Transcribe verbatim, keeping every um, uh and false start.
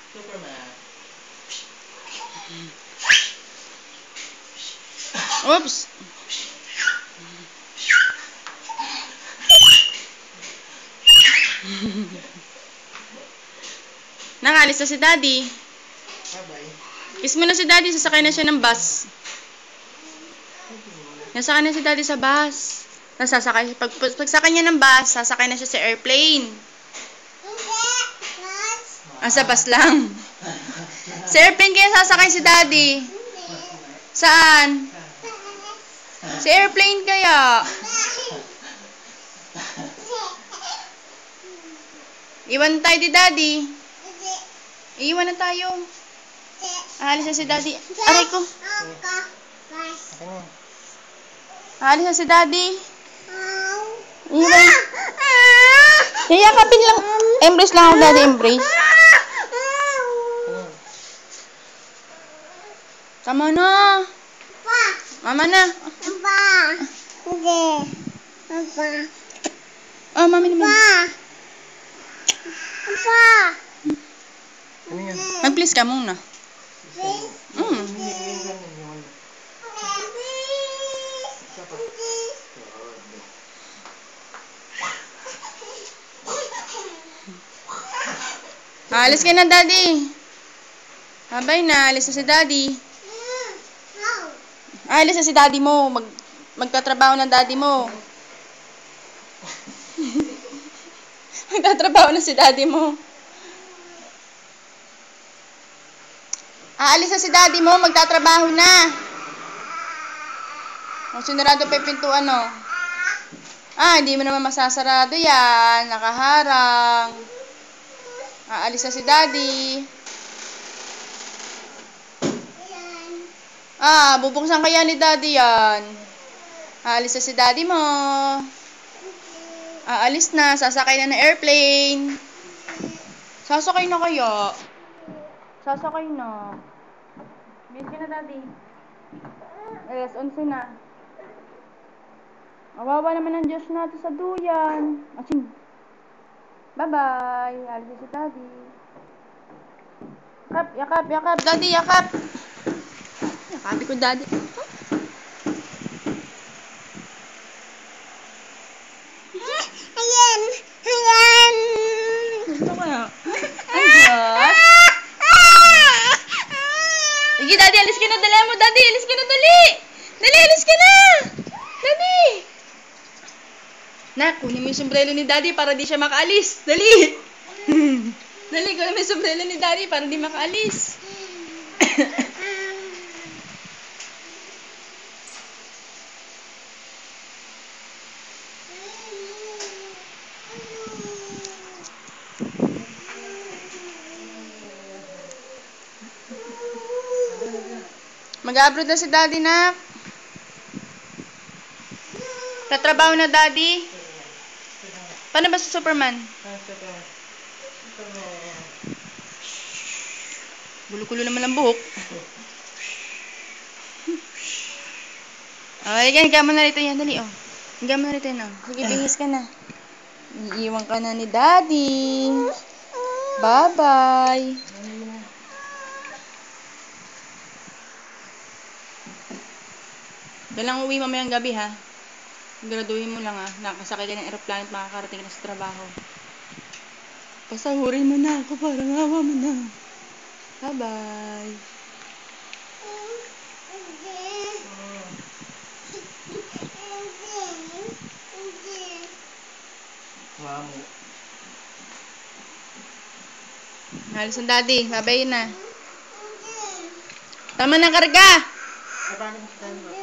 Superman. Oops. Nakalis na si Daddy. Bye-bye. Kiss mo na si Daddy, sasakay na siya ng bus. Nasakay na si Daddy sa bus. Nasasakay, pag, pag sakay niya ng bus, sasakay na siya sa airplane. Ah, sa bus lang. Sa airplane kaya sasakay si Daddy. Saan? Sa airplane kaya. Iwan tayo di Daddy. Iwan na tayo. Aalis na si Daddy. Aray ko. Aalis na si Daddy. Iwan. Yayakapin lang. Embrace lang ako, Daddy. Embrace. Tama na. Mama na. Oh, mami naman. Ano yan? Mag-please ka muna. Mm. Alis ka na, Daddy. Abay na, alis na si Daddy. Alis na si Daddy mo. Mag magtatrabaho na Daddy mo. Magtatrabaho na si Daddy mo. Aalis na si Daddy mo, magtatrabaho na. O, sinarado pa yung pintuan, no? Ah, hindi mo naman masasarado yan. Nakaharang. Aalis na si Daddy. Ah, bubuksan kaya ni Daddy yan. Aalis na si Daddy mo. Aalis na, sasakay na ng airplane. Sasakay na kaya? Sasakay na. Bilis ka na, Daddy. Yes, onse na. Awawa naman ang Diyos natin sa duyan. Asin. Bye-bye. Alis na si Daddy. Yakap, yakap, yakap. Daddy, yakap. Yakapi ko, Daddy. Ayan! Ayan! Gusto ko na. Ay, Diyos. Sige, Daddy, alis ka na. Dali mo, Daddy. Alis ka na, dali. Dali, alis ka na. Daddy. Nak, kunin mo yung sombrero ni Daddy para di siya makaalis. Dali. Dali, kunin mo yung sombrero ni Daddy para di makaalis. Mag-abroad na si Daddy, nak. Tatrabaho na, Daddy. Paano ba si Superman? Gulo-gulo naman ang buhok. Okay, yan. Higa mo na rito yan. Dali, oh. Higa mo na rito yan, oh. Sige, bihis ka na. Iiwan ka na ni Daddy. Bye-bye. Dalang uwi mamayang gabi, ha? Graduhin mo lang, ha? Nakasakay ka ng aeroplano at makakarating na sa trabaho. Pasahurin mo na ako, parang awa mo na. Bye-bye. Wow. Halos ang Daddy. Bye-bye na. Tama na karga. Paano mo si Daddy?